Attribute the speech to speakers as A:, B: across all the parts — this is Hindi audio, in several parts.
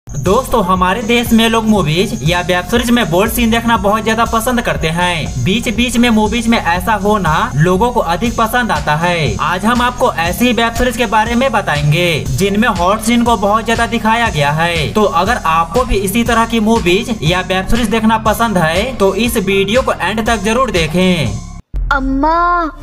A: दोस्तों, हमारे देश में लोग मूवीज या वेब सीरीज में बोल्ड सीन देखना बहुत ज्यादा पसंद करते हैं। बीच बीच में मूवीज में ऐसा होना लोगों को अधिक पसंद आता है। आज हम आपको ऐसी ही वेब सीरीज के बारे में बताएंगे जिनमें हॉट सीन को बहुत ज्यादा दिखाया गया है। तो अगर आपको भी इसी तरह की मूवीज या वेब सीरीज देखना पसंद है तो इस वीडियो को एंड तक जरूर देखें।
B: अम्मा,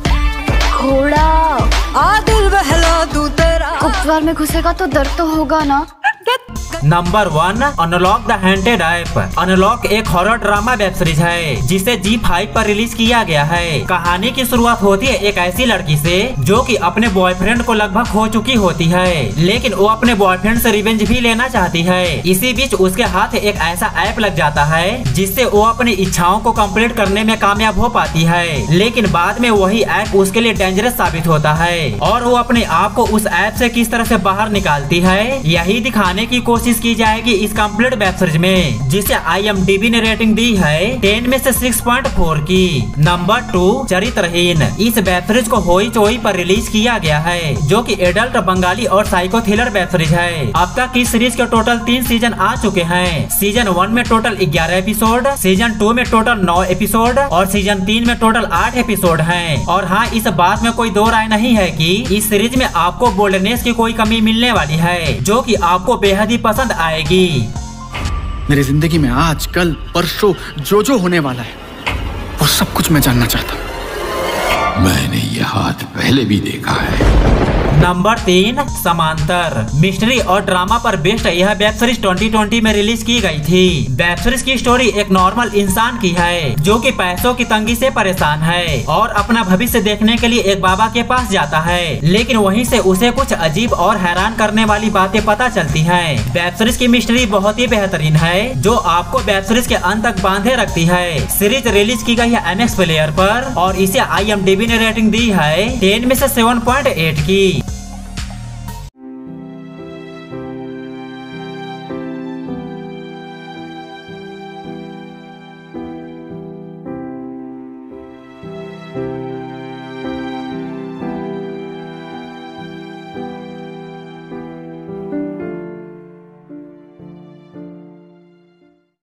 B: घोड़ा
C: आ दिल बहला दूं तेरा।
B: गुप्तवार में घुसेगा तो दर्द तो होगा ना।
A: Number 1, unlock the haunted app. Unlock एक हॉरर ड्रामा वेब सीरीज है जिसे G5 पर रिलीज किया गया है। कहानी की शुरुआत होती है एक ऐसी लड़की से जो कि अपने बॉयफ्रेंड को लगभग खो चुकी होती है, लेकिन वो अपने बॉयफ्रेंड से रिवेंज भी लेना चाहती है। इसी बीच उसके हाथ एक ऐसा ऐप लग जाता है जिससे वो अपनी इच्छाओं को कंप्लीट करने में कामयाब हो पाती है, लेकिन बाद में वही ऐप उसके लिए डेंजरस साबित होता है और वो अपने आप को उस ऐप से किस तरह से बाहर निकालती है यही दिखाने की कोशिश की जाएगी इस कंप्लीट वेब सीरीज में, जिसे IMDb ने रेटिंग दी है 10 में से 6.4 की। नंबर 2, चरित्रहीन। इस वेब सीरीज को होई चोई पर रिलीज किया गया है जो कि एडल्ट बंगाली और साइको थ्रिलर वेब सीरीज है। अब तक इस सीरीज के टोटल 3 सीजन आ चुके हैं। सीजन 1 में टोटल 11 एपिसोड, सीजन 2 में टोटल 9 एपिसोड और सीजन 3 में टोटल 8 एपिसोड हैं। और हाँ, इस बात में कोई दो राय नहीं है कि इस सीरीज में आपको बोल्डनेस की कोई कमी मिलने वाली है जो कि आपको बेहद ही पसंद आएगी।
D: मेरी जिंदगी में आज कल परसों जो होने वाला है वो सब कुछ मैं जानना चाहता हूँ।
E: मैंने ये हाथ पहले भी देखा है।
A: नंबर 3, समांतर। मिस्ट्री और ड्रामा पर बेस्ड यह वेब सीरीज 2020 में रिलीज की गई थी। वेब सीरीज की स्टोरी एक नॉर्मल इंसान की है जो कि पैसों की तंगी से परेशान है और अपना भविष्य देखने के लिए एक बाबा के पास जाता है, लेकिन वहीं से उसे कुछ अजीब और हैरान करने वाली बातें पता चलती हैं। वेब सीरीज की मिस्ट्री बहुत ही बेहतरीन है जो आपको वेब सीरीज के अंत तक बांधे रखती है। सीरीज रिलीज की गई है MX प्लेयर पर और इसे IMDb ने रेटिंग दी है 10 में से 7.8 की।